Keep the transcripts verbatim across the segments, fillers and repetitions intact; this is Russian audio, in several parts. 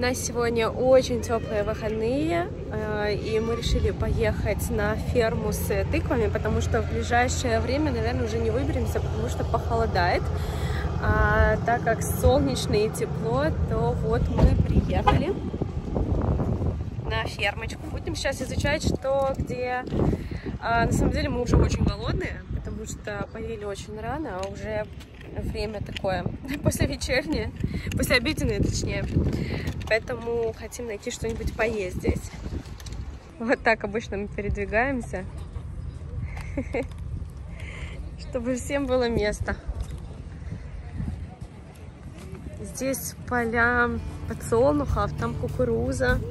нас сегодня очень теплые выходные, и мы решили поехать на ферму с тыквами, потому что в ближайшее время, наверное, уже не выберемся, потому что похолодает. А так как солнечно и тепло, то вот мы приехали на фермочку. Будем сейчас изучать, что где. А, на самом деле мы уже очень голодные, потому что поели очень рано, а уже время такое послевечернее, послеобеденное точнее. Поэтому хотим найти что-нибудь поесть здесь. Вот так обычно мы передвигаемся, чтобы всем было место. Здесь поля подсолнухов, там кукуруза.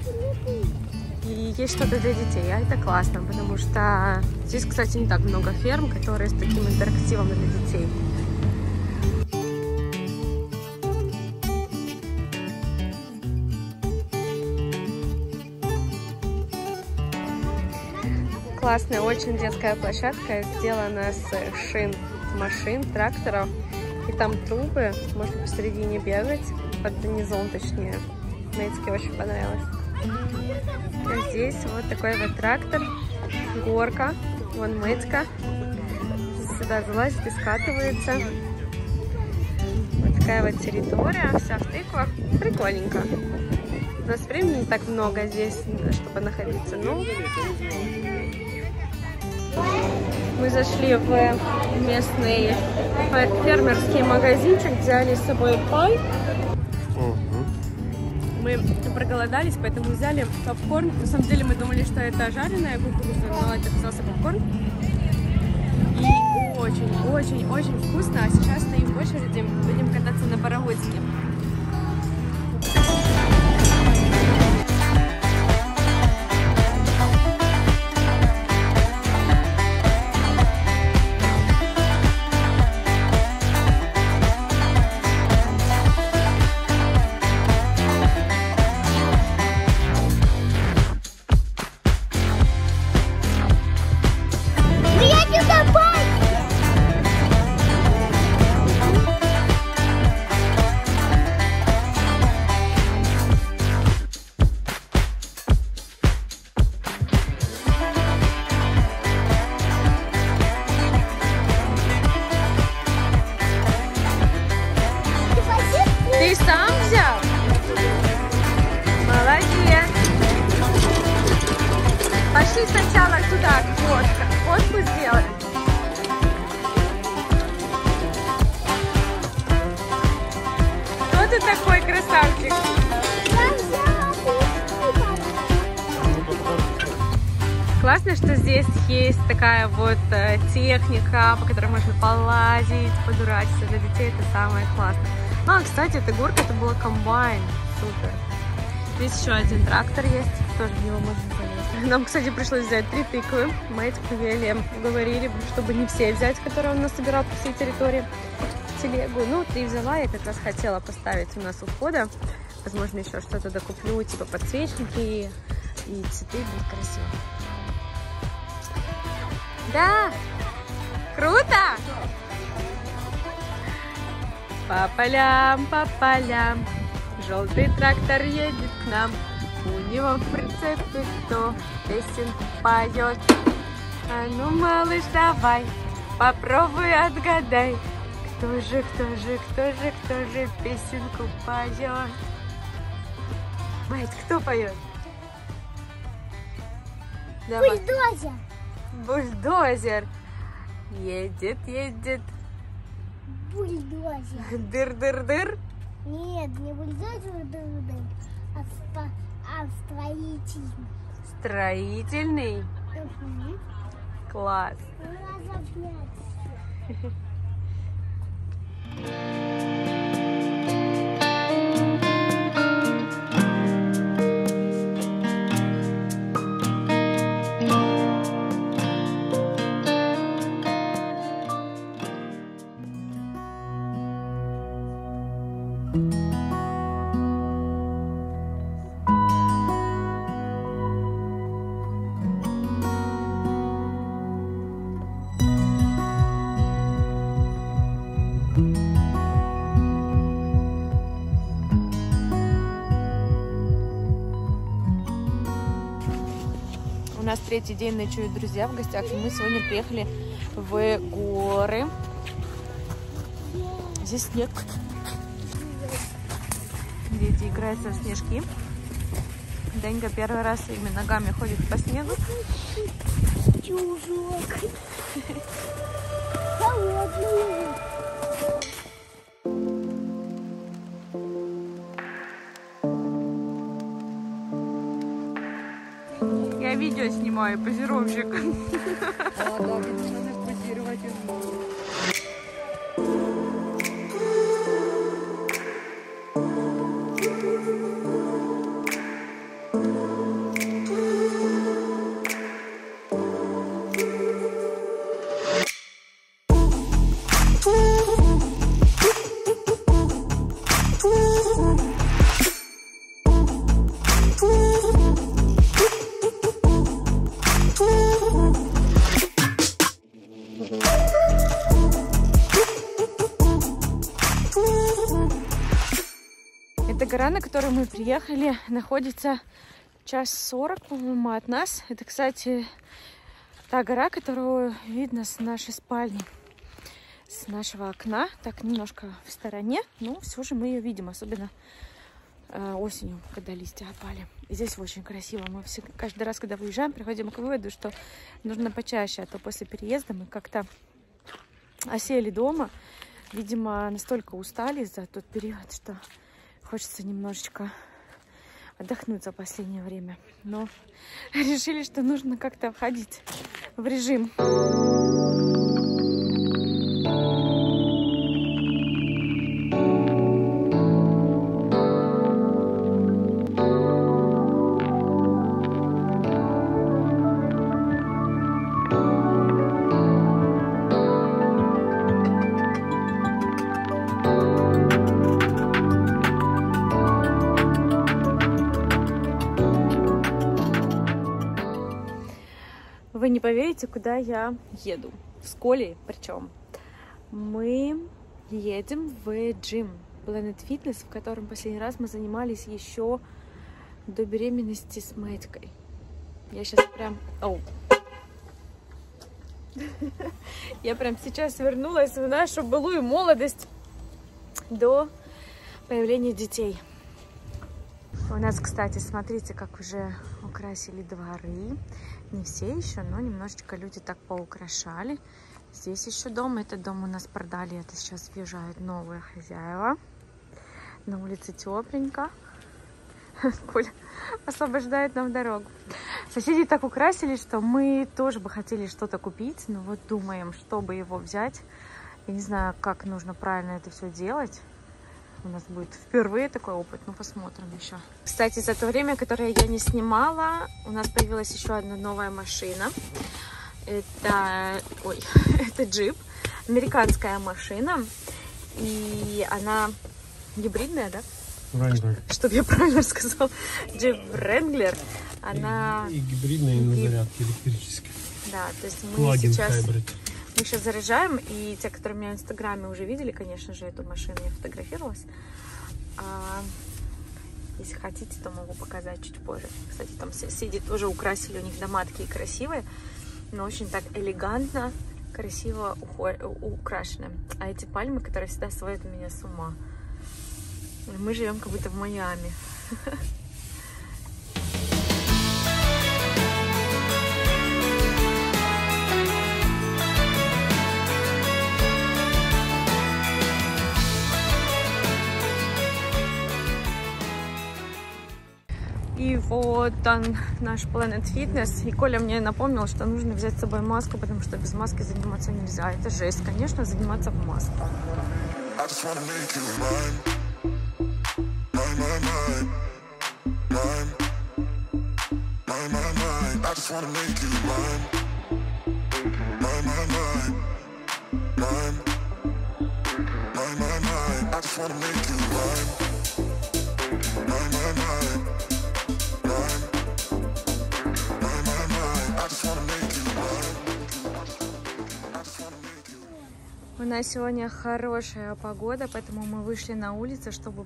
И есть что-то для детей, а это классно, потому что здесь, кстати, не так много ферм, которые с таким интерактивом для детей. Классная, очень детская площадка, сделана с шин машин, тракторов. И там трубы, можно посередине бегать, под низом точнее. Мэтьке очень понравилось. А здесь вот такой вот трактор, горка, вон Мэтька. Сюда залазит и скатывается. Вот такая вот территория, вся в тыквах. Прикольненько. У нас времени не так много здесь, чтобы находиться. Ну, мы зашли в местный фермерский магазинчик, взяли с собой пай. Мы проголодались, поэтому взяли попкорн. На самом деле мы думали, что это жареная кукуруза, но это оказался попкорн. И очень-очень-очень вкусно. А сейчас стоим в очереди, будем кататься на паровозике. Ты сам взял? Молодец! Пошли сначала туда, к фотке. Фотку сделаем. Кто ты такой красавчик? Классно, что здесь есть такая вот техника, по которой можно полазить, подурачиться. Для детей это самое классное. А, кстати, эта горка, это была комбайн. Супер. Здесь еще один трактор есть, тоже в него можно залезть. Нам, кстати, пришлось взять три тыквы. Мэтьку еле уговорили, чтобы не все взять, которые он насобирал по всей территории, в телегу. Ну, три взяла, я как раз хотела поставить у нас у входа. Возможно, еще что-то докуплю, типа подсвечники, и цветы будут красиво. Да! Круто! По полям, по полям, желтый трактор едет к нам. У него в прицепе кто песенку поет. А ну, малыш, давай, попробуй отгадай, кто же, кто же, кто же, кто же песенку поет. Мать, кто поет? Давай. Бульдозер. Бульдозер. Едет, едет. Бульдозер. Дыр-дыр-дыр. Нет, не бульдозер, дыр-дыр, а, спа, а строительный. Строительный? Угу. Класс. У нас третий день ночуют друзья в гостях, и мы сегодня приехали в горы. Здесь снег. Дети играются в снежки. Денька первый раз своими ногами ходит по снегу. Чужок. Холодный. Я видео снимаю, позировщик. А, да, видишь, надо позировать. Эта гора, на которую мы приехали, находится час сорок, по-моему, от нас. Это, кстати, та гора, которую видно с нашей спальни, с нашего окна. Так, немножко в стороне, но все же мы ее видим, особенно э, осенью, когда листья опали. И здесь очень красиво. Мы все, каждый раз, когда выезжаем, приходим к выводу, что нужно почаще, а то после переезда мы как-то осели дома. Видимо, настолько устали за тот период, что хочется немножечко отдохнуть за последнее время. Но решили, что нужно как-то входить в режим. Вы не поверите, куда я еду. С Колей причем. Мы едем в джим Planet Fitness, в котором последний раз мы занимались еще до беременности с Мэтькой. Я сейчас прям... Оу. Я прям сейчас вернулась в нашу былую молодость до появления детей. У нас, кстати, смотрите, как уже украсили дворы. Не все еще, но немножечко люди так поукрашали. Здесь еще дом. Этот дом у нас продали. Это сейчас въезжают новые хозяева. На улице тепленько. Коля освобождает нам дорогу. Соседи так украсили, что мы тоже бы хотели что-то купить. Но вот думаем, чтобы его взять. Я не знаю, как нужно правильно это все делать. У нас будет впервые такой опыт, ну посмотрим еще. Кстати, за то время, которое я не снимала, у нас появилась еще одна новая машина. Это, ой, это джип, американская машина, и она гибридная, да? Wrangler. Чтобы я правильно сказала, джип Wrangler. Она И, и гибридная, и на зарядке электрической. Да, то есть мы Плагин сейчас... хайбрид. Мы сейчас заряжаем, и те, которые меня в Инстаграме уже видели, конечно же, эту машину, я фотографировалась. А, если хотите, то могу показать чуть позже. Кстати, там соседи тоже украсили, у них дома такие красивые, но очень так элегантно, красиво украшены. А эти пальмы, которые всегда сводят меня с ума. Мы живем как будто в Майами. И вот он, наш Planet Fitness. И Коля мне напомнил, что нужно взять с собой маску, потому что без маски заниматься нельзя. Это жесть, конечно, заниматься в маске. У нас сегодня хорошая погода, поэтому мы вышли на улицу, чтобы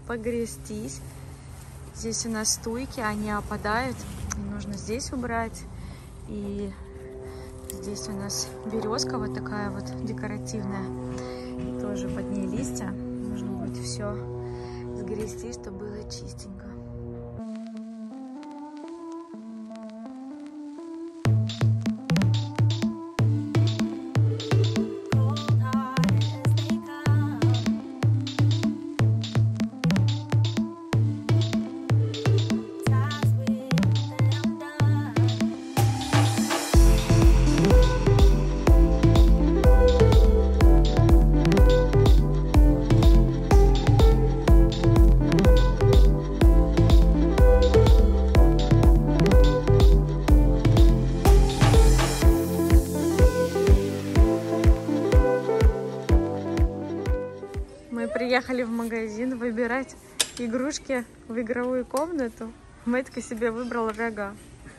погрестись. Здесь у нас стойки, они опадают. И нужно здесь убрать И здесь у нас березка вот такая вот декоративная. И тоже под ней листья. Нужно будет все сгрести, чтобы было чистенько. Приехали в магазин выбирать игрушки в игровую комнату. Мэтька себе выбрал рога.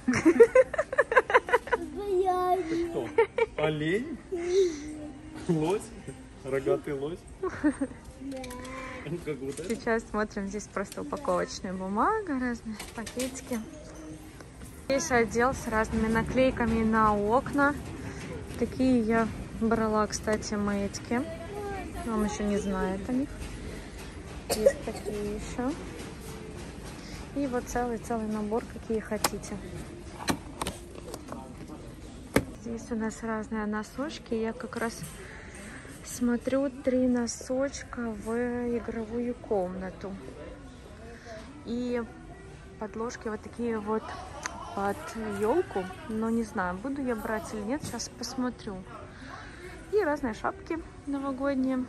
Кто? Олень? Лось? Рогатый лось? Сейчас смотрим, здесь просто упаковочная бумага, разные пакетики. Здесь отдел с разными наклейками на окна. Такие я брала, кстати, Мэтьке. Он еще не знает о них. Есть такие еще. И вот целый-целый набор, какие хотите. Здесь у нас разные носочки. Я как раз смотрю три носочка в игровую комнату. И подложки вот такие вот под елку. Но не знаю, буду я брать или нет. Сейчас посмотрю. И разные шапки новогодние.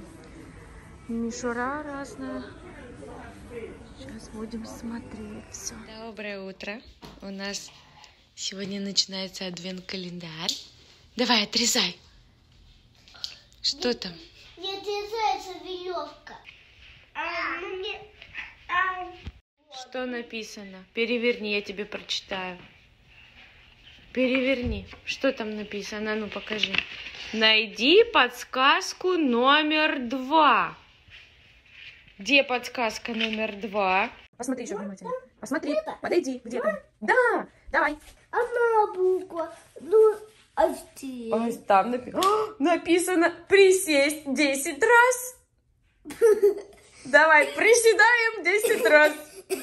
Мишура разная. Сейчас будем смотреть все. Доброе утро. У нас сегодня начинается адвент-календарь. Давай, отрезай. Что там? Не отрезается веревка. А, мне... а... Что написано? Переверни, я тебе прочитаю. Переверни. Что там написано? Ну, покажи. Найди подсказку номер два. Где подсказка номер два? Посмотри еще внимательно. Посмотри, подойди. Где там? Да, давай. Одна буква. Ну, а здесь? Ой, там напи... О, написано присесть десять раз. Давай, приседаем десять раз.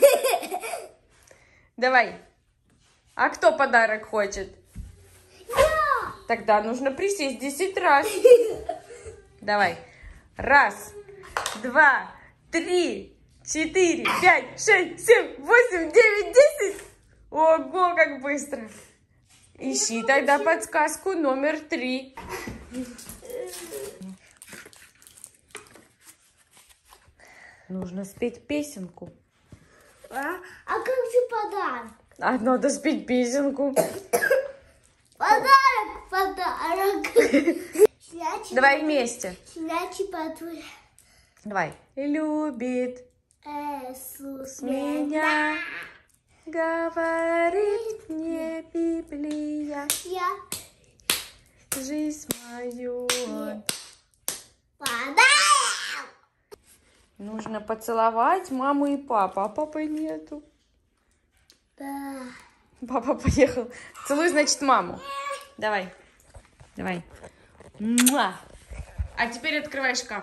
Давай. А кто подарок хочет? Я. Тогда нужно присесть десять раз. Давай. Раз, два, три, четыре, пять, шесть, семь, восемь, девять, десять. Ого, как быстро. Ищи тогда подсказку номер три. Нужно спеть песенку. А, а как же подарок? А надо спеть песенку. Подарок, подарок. Давай вместе. Щенячий патруль. Давай. Любит Иисус меня, говорит мне Библия, Я жизнь мою он. подарок. Нужно поцеловать маму и папу, а папы нету. Да. Папа поехал. Целуй, значит, маму. Давай. Давай. Муа. А теперь открывай шкаф.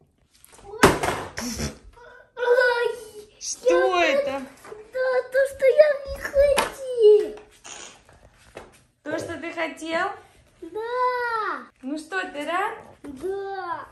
Ой, Что я- это? Да, то, что я не хотел. То, что ты хотел? Да. Ну что, ты рад? Да.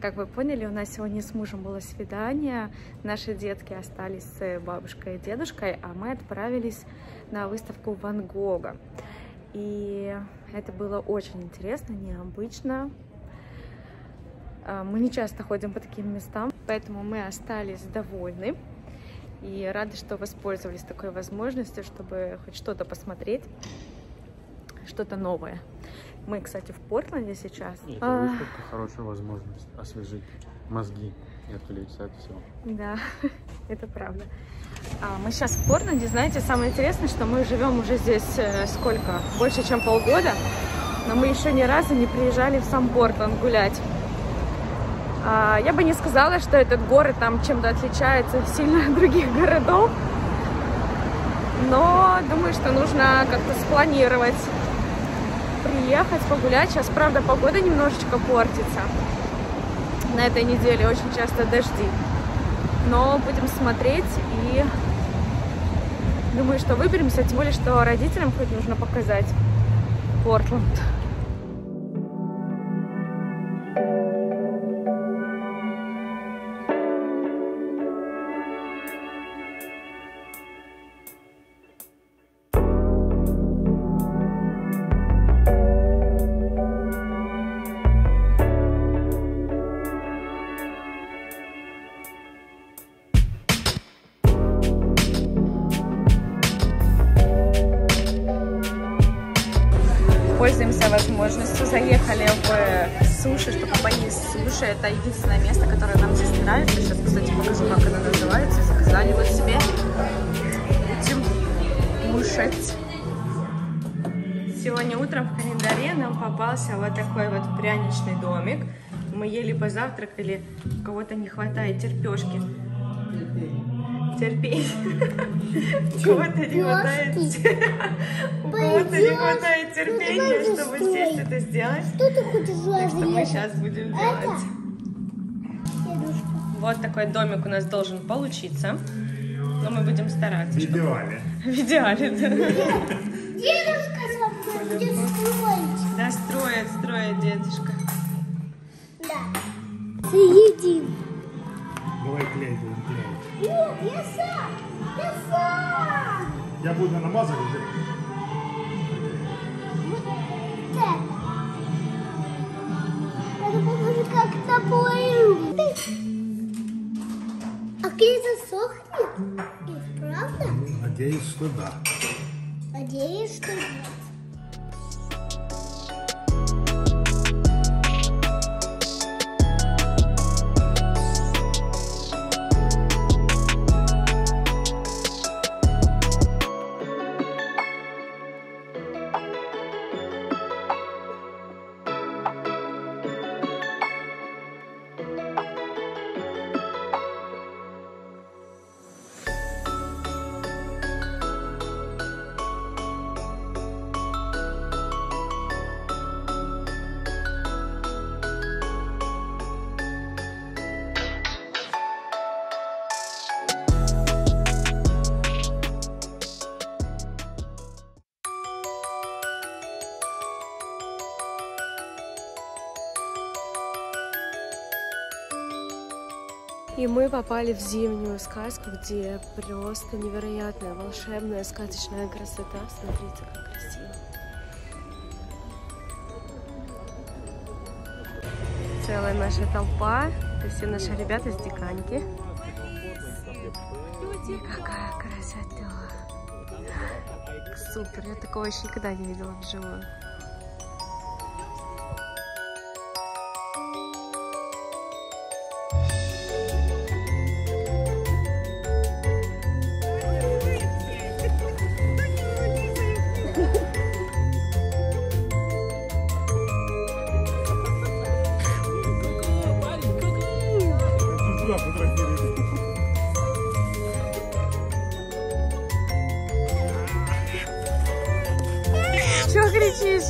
Как вы поняли, у нас сегодня с мужем было свидание. Наши детки остались с бабушкой и дедушкой, а мы отправились на выставку Ван Гога. И это было очень интересно, необычно. Мы не часто ходим по таким местам, поэтому мы остались довольны. И рады, что воспользовались такой возможностью, чтобы хоть что-то посмотреть, что-то новое. Мы, кстати, в Портленде сейчас. Это а... выставка хорошая возможность освежить мозги и отвлечься от всего. Да, это правда. А мы сейчас в Портленде. Знаете, самое интересное, что мы живем уже здесь сколько? Больше, чем полгода. Но мы еще ни разу не приезжали в сам Портленд гулять. А, я бы не сказала, что этот город там чем-то отличается сильно от других городов. Но думаю, что нужно как-то спланировать. Приехать, погулять. Сейчас, правда, погода немножечко портится. На этой неделе очень часто дожди. Но будем смотреть и думаю, что выберемся. Тем более, что родителям хоть нужно показать Портленд. Пользуемся возможностью, заехали в суши, чтобы поесть суши. Это единственное место, которое нам здесь нравится. Сейчас, кстати, покажу, как оно называется. Заказали вот себе. Будем кушать. Сегодня утром в календаре нам попался вот такой вот пряничный домик. Мы ели, позавтракали. У кого-то не хватает терпешки. Терпеть. У кого-то не хватает, у кого-то не хватает терпения, чтобы сесть это сделать. Что ты хочешь Так что мы делать? сейчас будем делать. Вот такой домик у нас должен получиться. Но мы будем стараться. В идеале. В идеале, да. Дедушка со мной будет строить. Да, строит, строит дедушка. Да. Съедим. Давай клей будем клеить. Нет, я сам. Я сам. Я буду намазывать уже. Вот так. Это похоже как на плою. А клей засохнет? И правда? Надеюсь, что да. Надеюсь, что нет. И мы попали в зимнюю сказку, где просто невероятная, волшебная, сказочная красота. Смотрите, как красиво. Целая наша толпа, это все наши ребята с Диканьки. И какая красота! Супер, я такого еще никогда не видела вживую. Чего кричишь?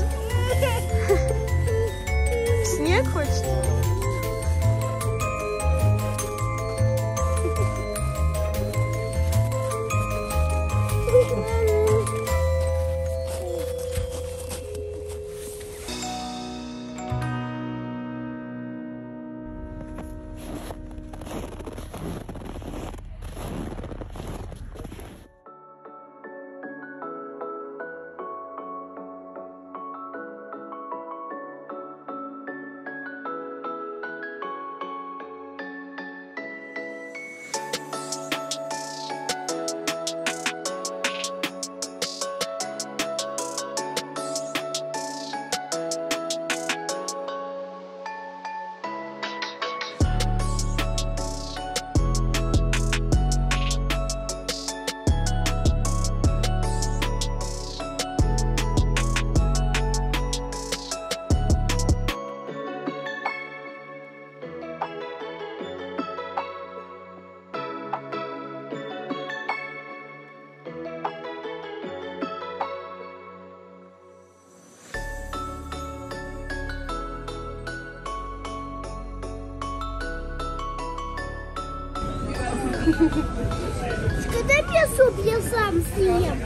Когда мне суп, я сам съем.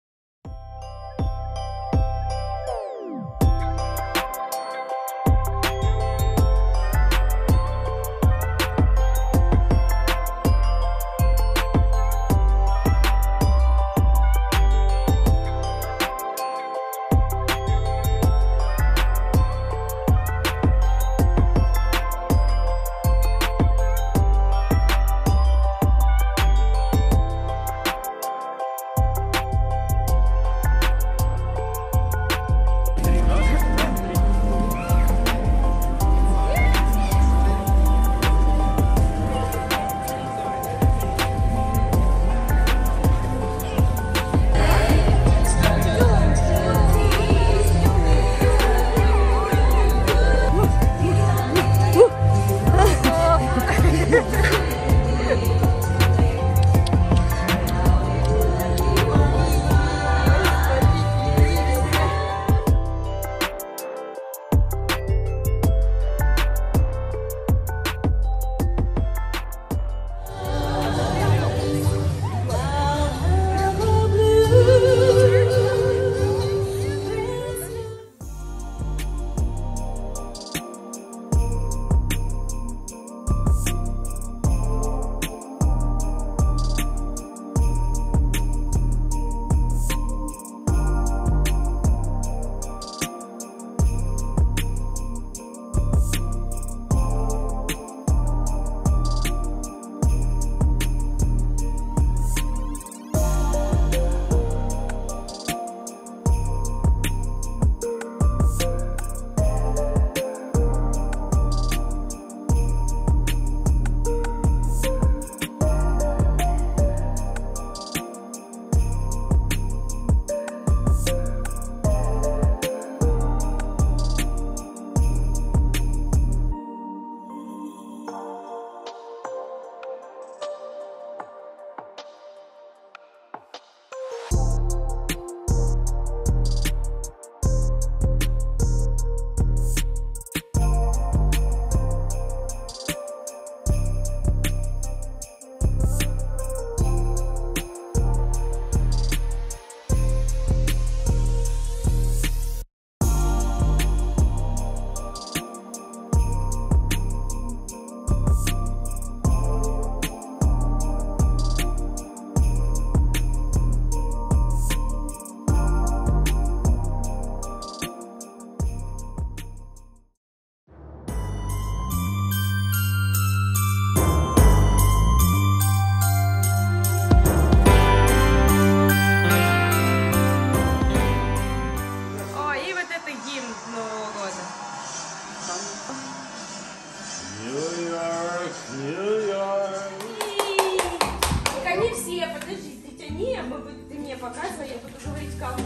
показывай, я буду говорить кому.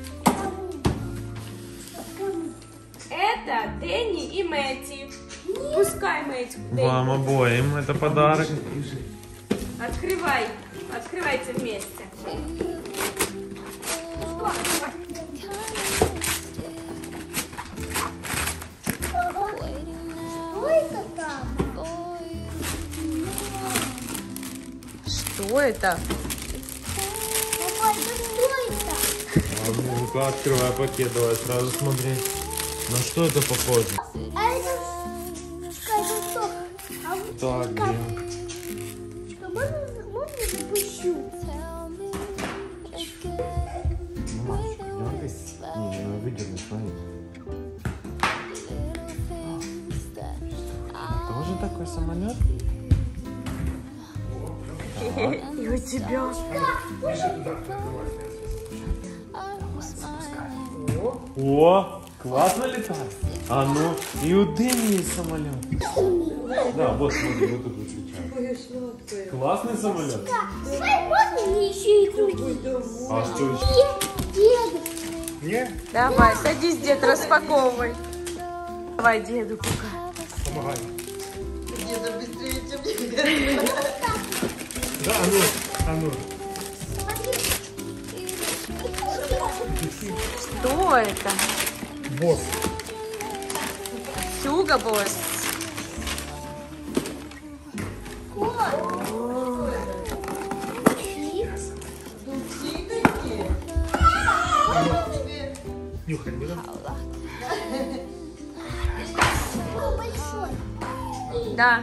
Это Дэнни и Мэтти. Пускай Мэтти. Вам обоим это подарок. Открывай. Открывайте вместе. Что это? А ну-ка, открывай пакет, давай сразу смотреть. На что это похоже? А это колесо. А вот Так, где? Что, можно, можно запущу? Не, не выдернуть, смотри. Тоже такой самолет? И у тебя. О, классно летает. А ну, и у Дэнни есть самолет. Да, вот смотри, вот тут выключаем. Классный самолет. Ой, можно мне еще и другие? А что еще? Дед. Нет? Давай, садись, дед, распаковывай. Давай, деду, пока. Помогай. Деда быстрее, чем мне. Да, а ну, а ну. Что это? Босс. Хьюго Босс. Вот. Нюхать будем? Большой. Да.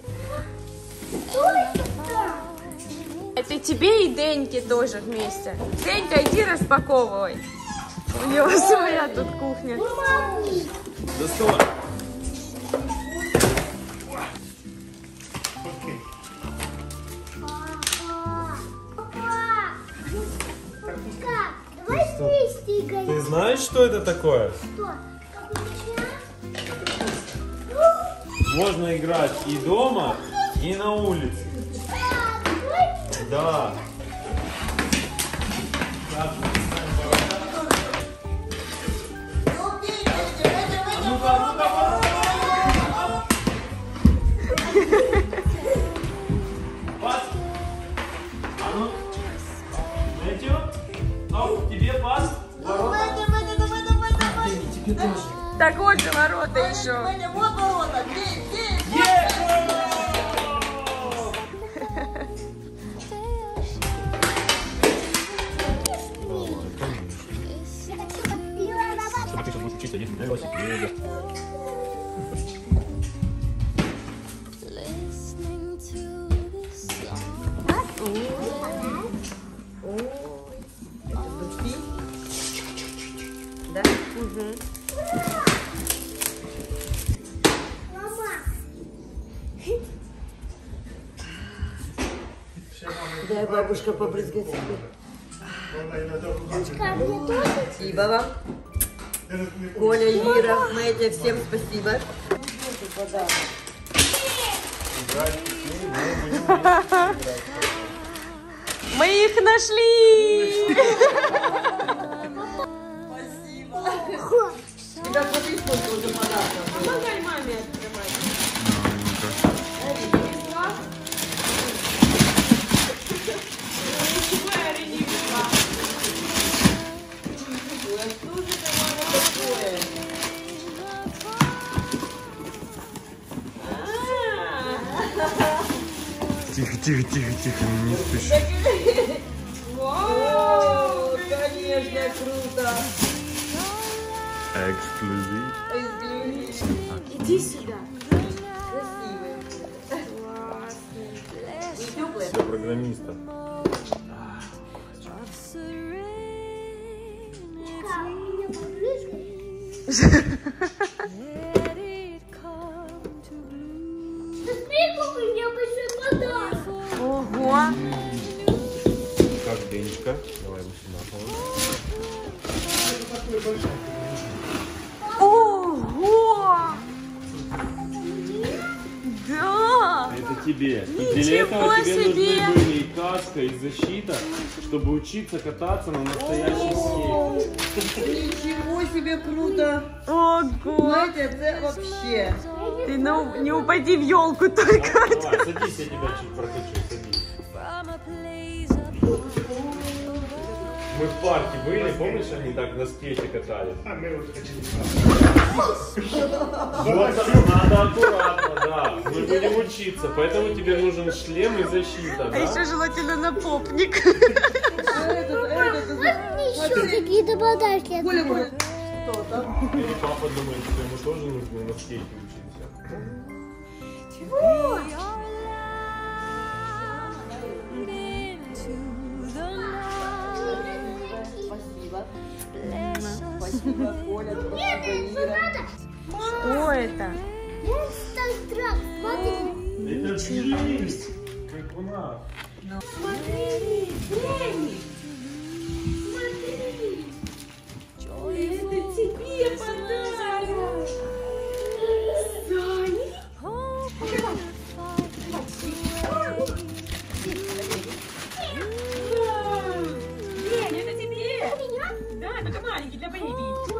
Это тебе и Деньке тоже вместе. Денька, иди распаковывай. У него своя тут кухня. Доставай. Давай вместе играть. Ты знаешь, что это такое? Что? Как у меня? Можно играть и дома, и на улице. Да. Пас. А ну. Мэтью. Оп, тебе пас. Давай, давай, давай, давай, давай. Тебе тоже. Так вот же ворота еще. Ваня, вот ворота. Бей, бей. Ты будешь учиться ездить на велосипеде. Да? Угу. Дай бабушка побрызгать себе. Спасибо вам. Коля, Ира, Мэтя, всем спасибо. Мы их нашли! Спасибо. Тебя смотри, сколько уже подарков. Помогай маме открывать. Тихо, тихо, тихо, тихо, не спеши. О, конечно, круто. Эксклюзив. Иди сюда. Красивые. И теплые. Для программиста. Ого! Как Денечка? Давай выше на пол. Ого! Да! Это тебе. И для Ничего этого тебе себе! нужны были и каска, и защита, чтобы учиться кататься на настоящем скейте. Ничего себе круто. Ого! Знаете, это вообще. Ты ну, не упади в елку только. Давай, садись, я тебя чуть прокачу, садись. Мы в парке были, помнишь, они так на скейте катались? А мы вот хотели. Надо аккуратно, да. Мы будем учиться, поэтому тебе нужен шлем и защита, А да? еще желательно напопник. А этот, этот, Еще какие-то подарки. Коля, Коля. Что там? Или папа думает, что ему тоже нужно на скейте учиться. Спасибо. Спасибо, Коля. Спасибо, Ира. Что это? Монстр-трак, смотри. Это жизнь, как у нас. Смотри, Дэнни. Смотри. Это тебе подарок. День, это тебе! Да, только маленький для бэйби.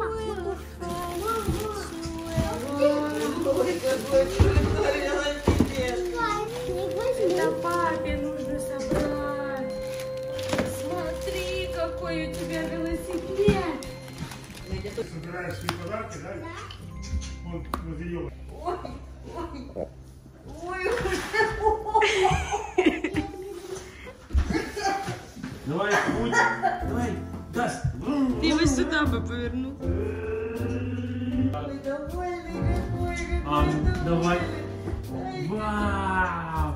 Ой, какой крутой велосипед. Это папе нужно собрать. Смотри, какой у тебя велосипед. Собираешь свои подарки, да? Вот возле елки. Ой, Давай, путь. Давай, газ. Брум. Ты его сюда бы повернул. Ой, довольный какой, какой. А, давай. Вау!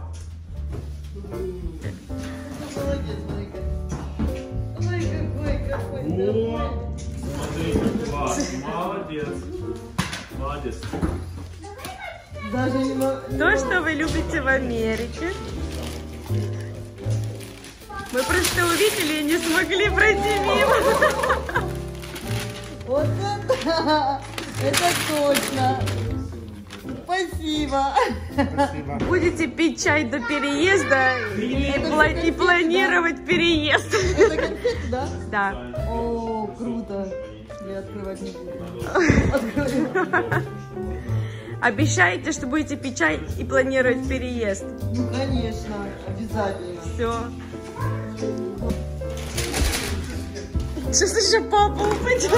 Молодец, Майка. Ой, какой, какой. О, смотри, как класс. Молодец. Молодец. Даже не могу. То, что вы любите в Америке. Мы просто увидели и не смогли пройти мимо. Вот это, это точно. Спасибо. Спасибо. Будете пить чай до переезда и, пла- и планировать переезд. Это конфеты, да? Да. О, круто. Я открывать не буду. Открою. Обещаете, что будете пить чай и планировать переезд. Ну, конечно, обязательно. Все. Сейчас еще папа упадет.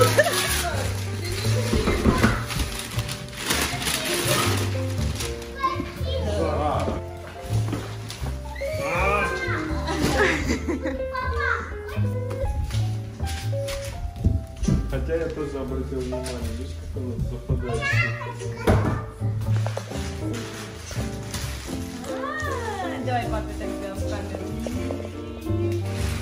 Хотя я тоже обратил внимание, видишь, как он совпадает. Давай папе так сделаем в камеру.